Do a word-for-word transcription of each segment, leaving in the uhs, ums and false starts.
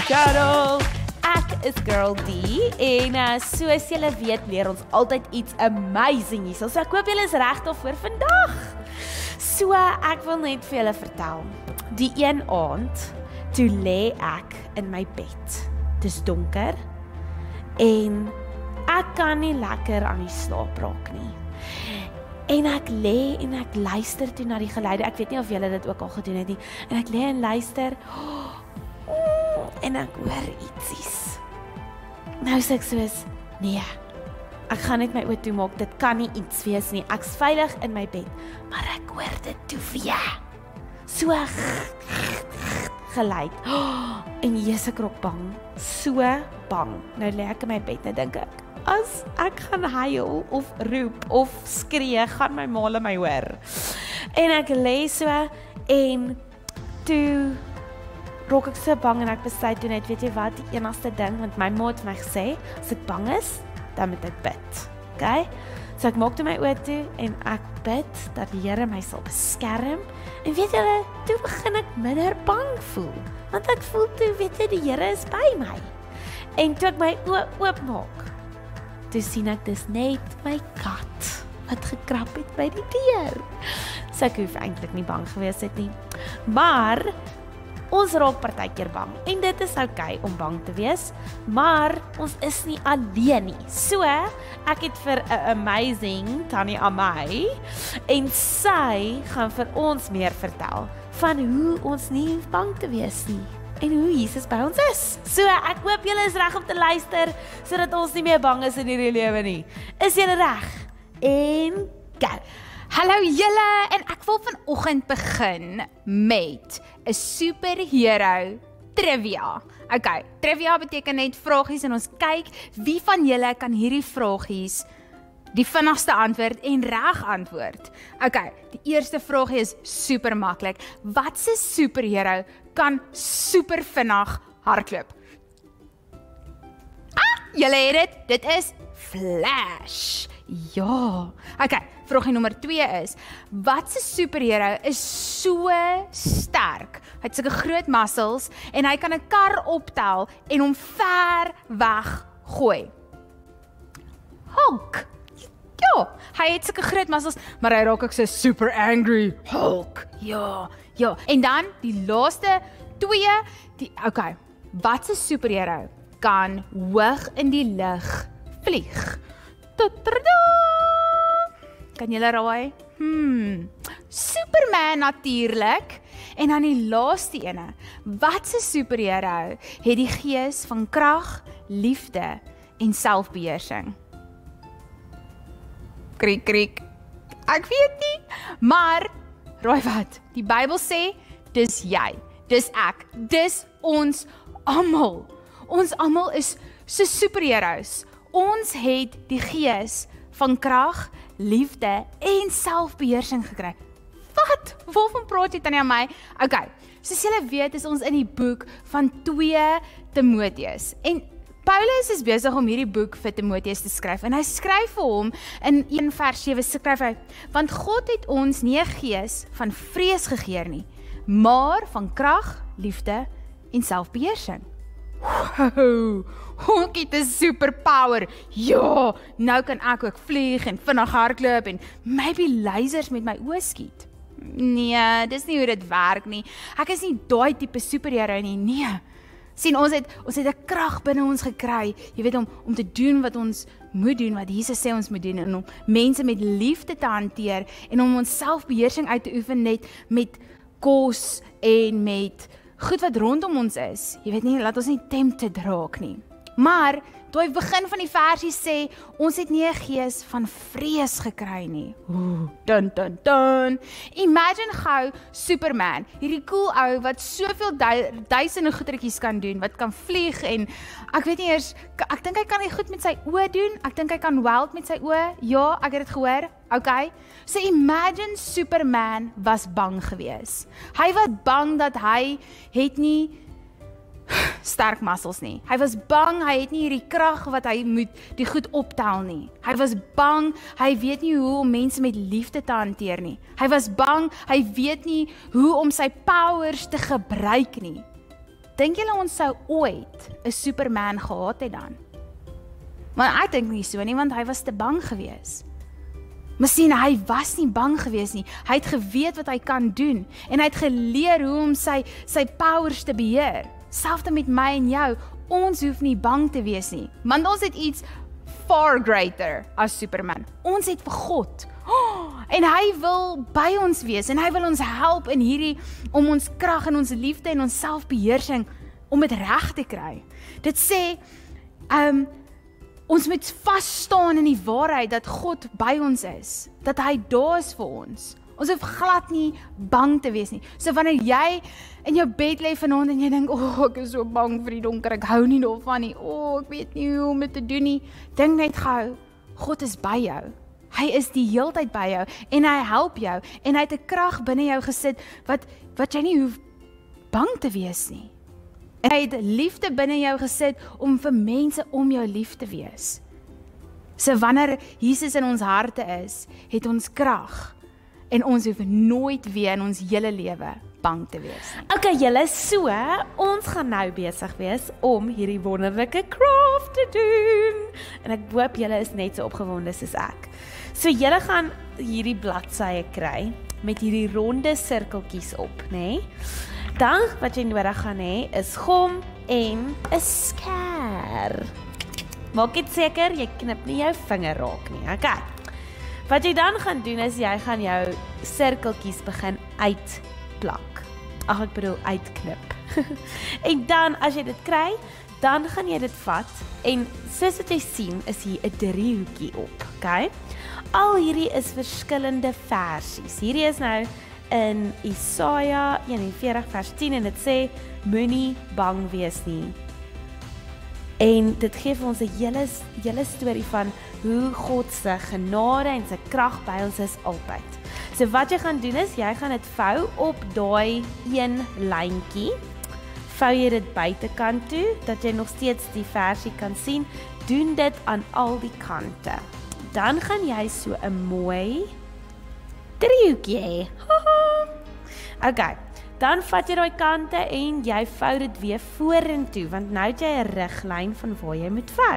channel. Ek is Girl D en uh, soos julle weet leer ons altyd iets amazing hier. So ek hoop julle is reg daarvoor vandag. So ek wil net vir julle vertel. Die een aand toe lê ek in my bed. Dis donker en ek kan nie lekker aan die slaap raak nie. En ek lê en ek luister toe na die geluide. Ek weet nie of julle dit ook al gedoen het nie. En ek lê en luister. Oh, en ek hoor ietsies. Nou sê ek soos, nee, ek gaan net my oë toe maak. Dit kan nie iets wees nie. Ek's veilig in my bed. Maar ek hoor dit toe weer. So geluid. Oh, en jy's ek raak bang. So bang. Nou lê ek in my bed en dink ek, as ek gaan huil of roep of skree, gaan my ma my hoor. En ek lê so en toe raak ek so bang en ek besluit toe net, weet jy wat, die enigste ding, want my ma het my gesê, as ek bang is, dan moet ek bid. Okay? So ek maak toe my oë toe en ek bid dat die Here my sal beskerm. En weet julle, toe begin ek minder bang voel. Want ek voel toe, weet jy, die Here is by my. En toe ek my oë oopmaak, toe sien ek dis net my kat wat gekrap het by die deur. So ek hoef eintlik nie bang gewees het nie. Maar ons raak partykeer bang en dit is oukei om bang te wees, maar ons is nie alleen nie. So ek het vir 'n amazing Tannie Amai en sy gaan vir ons meer vertel van hoe ons nie hoef bang te wees nie. En hoe Jesus by ons is. So, ek hoop julle is reg om te luister, sodat ons nie meer bang is in hierdie lewe nie. Is julle reg? En go! Hallo julle, en ek wil vanoggend begin met 'n superhero trivia. Okay, trivia beteken net vragies en ons kyk wie van julle kan hierdie vragies die vinnigste antwoord en reg antwoord. Okay, die eerste vraagie is super maklik. Wat se superhero kan super vinnig hardloop? Ah, julle het dit. Dit is Flash. Ja. Okay, vraagie nommer twee is, wat se superhero is so sterk? Hy het sulke groot muscles en hy kan 'n kar optel en hom ver weg gooi. Hulk. Ja, hy het sulke groot muscles, maar hy raak ook so super angry. Hulk. Ja, ja. En dan die laaste twee, die okay. Wat se superhero kan hoog in die lug vlieg? Ta-da! Kan julle raai? Hmm. Superman natuurlik. En dan die laaste ene. Wat se superhero het die gees van krag, liefde en selfbeheersing? Kriek, kriek. Ek weet nie, maar raai wat? Die Bybel sê, dis jy, dis ek, dis ons almal. Ons almal is so superheroes. Ons het die gees van krag, liefde en selfbeheersing gekry. Wat? Waarvan praat jy Tannie aan my? Okay, soos julle weet is ons in die boek van twee Timoteus. En Paulus is besig om hierdie boek vir Timoteus te skryf en hy skryf vir hom in een vers sewe skryf hy, want God het ons nie 'n gees van vrees gegee nie, maar van krag, liefde en selfbeheersing. Wow, ek het 'n superpower. Ja, nou kan ek ook vlieg en vinnig hardloop en maybe lasers met my oë skiet. Nee, dis nie hoe dit werk nie. Ek is nie daai tipe superhero nie. Nee. Sien, ons het ons het 'n krag binne ons gekry, jy weet om om te doen wat ons moet doen, wat Jesus sê ons moet doen en om mense met liefde te hanteer en om ons selfbeheersing uit te oefen net met kos en met goed wat rondom ons is. Jy weet nie, laat ons nie tempted raak nie. Maar toe hy begin van die versie sê, ons het nie 'n gees van vrees gekry nie. Ooh, dun dun dun. Imagine gou Superman, hierdie cool ou wat soveel du duisende goedertjies kan doen, wat kan vlieg en ek weet nie eers, ek dink hy kan dit goed met sy oë doen. Ek dink hy kan weld met sy oë. Ja, ek het dit gehoor. Okay. So imagine Superman was bang gewees. Hy was bang dat hy het nie sterk muscles nie. Hy was bang, hy het nie hierdie krag wat hy moet die goed optel nie. Hy was bang, hy weet nie hoe om mense met liefde te hanteer nie. Hy was bang, hy weet nie hoe om sy powers te gebruik nie. dink julle ons sou ooit 'n Superman gehad het dan? Maar ek dink nie so nie, want hy was te bang gewees. Miskien hy was nie bang gewees nie. Hy het geweet wat hy kan doen en hy het geleer hoe om sy sy powers te beheer. Selfs met my en jou, ons hoef nie bang te wees nie, want ons het iets far greater as Superman. Ons het vir God. Oh, en hy wil by ons wees en hy wil ons help in hierdie om ons krag en ons liefde en ons selfbeheersing om dit reg te kry. Dit sê um ons moet vas staan in die waarheid dat God by ons is, dat hy daar is vir ons. Ons hoef glad nie bang te wees nie. So wanneer jy in jou bed lê vanaand en jy dink, o, oh, ek is so bang vir die donker, ek hou nie daarvan nie, o, oh, ek weet nie hoe om dit te doen nie, dink net gou, God is by jou. Hy is die heeltyd by jou en hy help jou en hy het 'n krag binne jou gesit wat wat jy nie hoef bang te wees nie. En hy het liefde binne jou gesit om vir mense om jou lief te wees. So wanneer Jesus in ons harte is, het ons krag en ons hoef nooit weer in ons hele lewe bang te wees nie. Okay, julle, so, ons gaan nou besig wees om hierdie wonderlike craft te doen. En ek hoop julle is net so opgewonde soos ek. So julle gaan hierdie bladsye kry met hierdie ronde sirkeltjies op, nê? Nee? Dan wat jy nodig gaan hê is gom en 'n skêr. Maak dit seker jy knip nie jou vinger raak nie. Okay. Wat jy dan gaan doen is jy gaan jou sirkeltjies begin uitplak. Ag ek bedoel uitknip. En dan as jy dit kry, dan gaan jy dit vat en soos wat jy sien is hier 'n driehoekie op, okay? Al hierdie is verskillende versies. Hierdie is nou in Jesaja eenenveertig vers tien en dit sê moenie bang wees nie. En dit gee vir ons 'n hele hele storie van hoe God se genade en sy krag by ons is altyd. So wat jy gaan doen is jy gaan dit vou op daai een lyntjie. Vou jy dit buitekant toe dat jy nog steeds die versie kan sien. Doen dit aan al die kante. Dan gaan jy so 'n mooi driehoekie hê. Okay, dan vat jy daai kante en jy vou dit weer vorentoe, want nou het jy 'n riglyn van waar jy moet vou.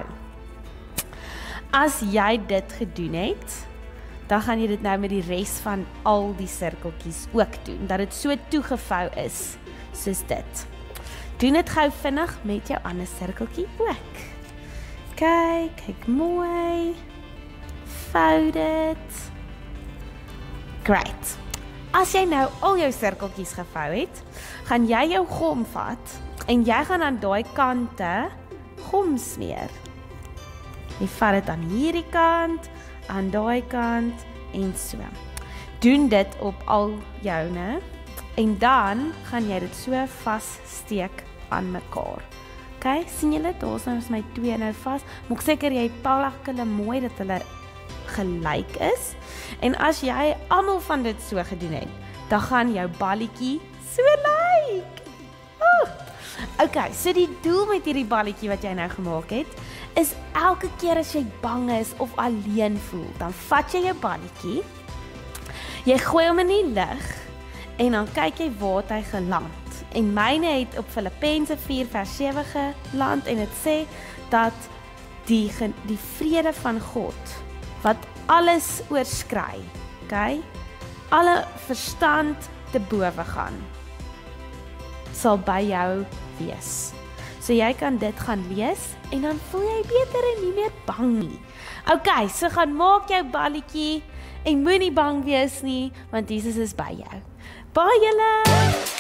As jy dit gedoen het, dan gaan jy dit nou met die res van al die sirkeltjies ook doen, dat dit so toegevou is, soos dit. Doen dit gou vinnig met jou ander sirkeltjie ook. Kyk, kyk mooi. Vou dit. Great. As jy nou al jou sirkeltjies gevou het, gaan jy jou gom vat en jy gaan aan daai kante gom smeer. Jy vat dit aan hierdie kant, aan daai kant en so. Doen dit op al joune en dan gaan jy dit so vassteek aan mekaar. Okay, sien julle, daar's nou my twee nou vas. Maak seker jy plak hulle mooi dat hulle gelyk is. En as jy almal van dit so gedoen het, dan gaan jou balletjie so lyk. Oh. Okay, so die doel met hierdie balletjie wat jy nou gemaak het, is elke keer as jy bang is of alleen voel, dan vat jy jou balletjie, jy gooi hom in die lug en dan kyk jy waar hy geland. En myne het op Filippense vier vers sewe geland en dit sê dat die die vrede van God wat alles oorskry, okay? Alle verstand te bowe gaan, sal by jou wees. So jy kan dit gaan lees en dan voel jy beter en nie meer bang nie. Okay, so gaan maak jou balletjie en moenie bang wees nie, want Jesus is by jou. Bye julle!